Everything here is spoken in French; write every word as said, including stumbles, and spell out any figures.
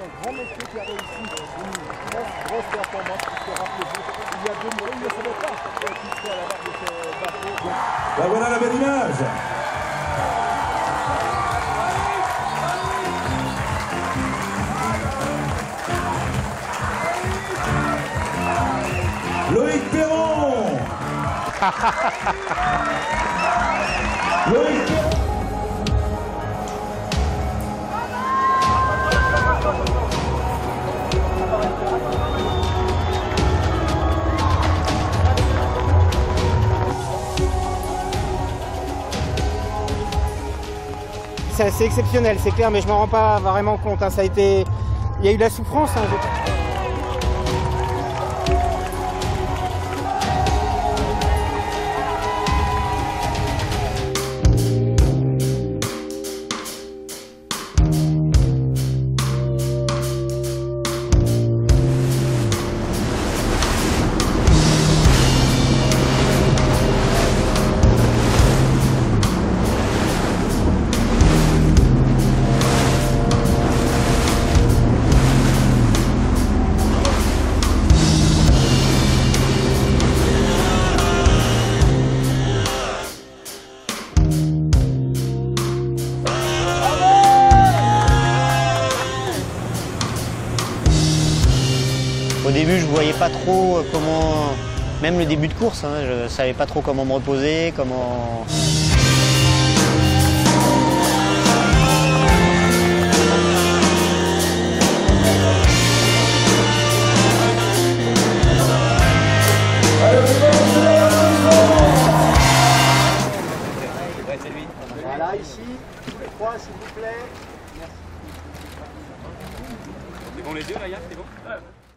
grand monsieur qui a réussi une grosse, grosse performance qui sera rappelée il y a deux mois. Il ne savait pas qu'il serait à la barre de ce bateau. Ben voilà la belle image. Loïc Perron. Loïc Perron. C'est assez exceptionnel, c'est clair, mais je m'en rends pas vraiment compte. Hein. Ça a été, il y a eu de la souffrance. Hein. Au début, je ne voyais pas trop comment, même le début de course, hein, je ne savais pas trop comment me reposer, comment... Voilà, ici, trois s'il vous plaît. Merci. C'est bon les deux là, Yann, c'est bon?